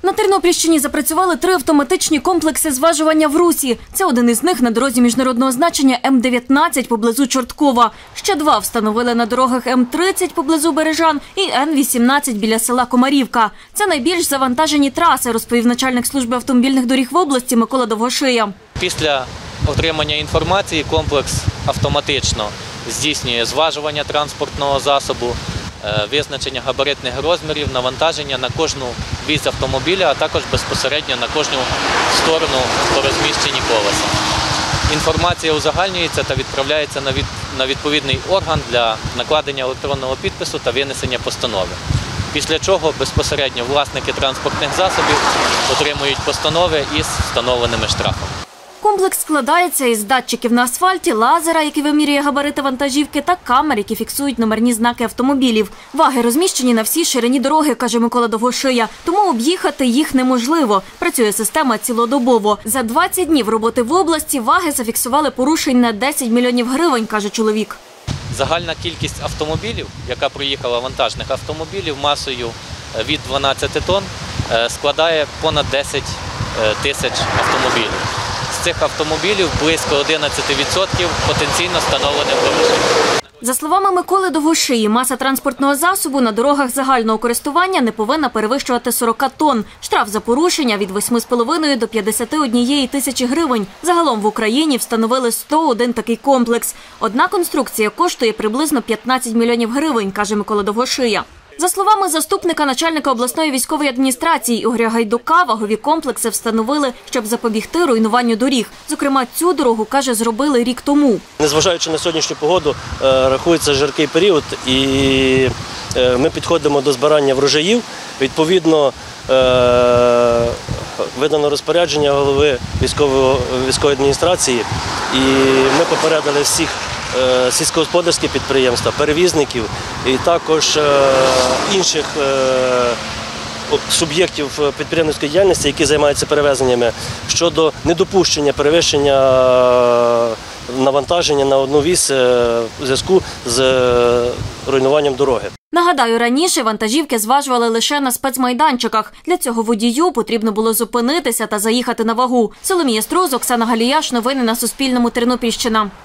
На Тернопільщині запрацювали 3 автоматичні комплекси зважування в русі. Це один із них на дорозі міжнародного значення М-19 поблизу Чорткова. Ще 2 встановили на дорогах М-30 поблизу Бережан і Н-18 біля села Комарівка. Це найбільш завантажені траси, розповів начальник служби автомобільних доріг в області Микола Довгошия. Після отримання інформації комплекс автоматично здійснює зважування транспортного засобу, визначення габаритних розмірів, навантаження на кожну вісь автомобіля, а також безпосередньо на кожну сторону по розміщенні колеса. Інформація узагальнюється та відправляється на відповідний орган для накладення електронного підпису та винесення постанови. Після чого безпосередньо власники транспортних засобів отримують постанови із встановленими штрафами. Комплекс складається із датчиків на асфальті, лазера, який вимірює габарити вантажівки, та камер, які фіксують номерні знаки автомобілів. Ваги розміщені на всій ширині дороги, каже Микола Довгошия, тому об'їхати їх неможливо. Працює система цілодобово. За 20 днів роботи в області ваги зафіксували порушень на 10 мільйонів гривень, каже чоловік. Загальна кількість автомобілів, яка проїхала, вантажних автомобілів масою від 12 тонн, складає понад 10 тисяч автомобілів. З цих автомобілів близько 11% потенційно встановлене порушення. За словами Миколи Довгошиї, маса транспортного засобу на дорогах загального користування не повинна перевищувати 40 тонн. Штраф за порушення від 8,5 до 51 тисячі гривень. Загалом в Україні встановили 101 такий комплекс. Одна конструкція коштує приблизно 15 мільйонів гривень, каже Микола Довгошия. За словами заступника начальника обласної військової адміністрації Ігоря Гайдука, вагові комплекси встановили, щоб запобігти руйнуванню доріг. Зокрема, цю дорогу, каже, зробили рік тому. Незважаючи на сьогоднішню погоду, рахується жаркий період і ми підходимо до збирання врожаїв. Відповідно, видано розпорядження голови військової адміністрації і ми попередили всіх сільськогосподарські підприємства, перевізників і також інших суб'єктів підприємницької діяльності, які займаються перевезеннями, щодо недопущення перевищення навантаження на одну вісь у зв'язку з руйнуванням дороги. Нагадаю, раніше вантажівки зважували лише на спецмайданчиках. Для цього водію потрібно було зупинитися та заїхати на вагу. Соломія Струс, Оксана Галіяш. Новини на Суспільному. Тернопільщина.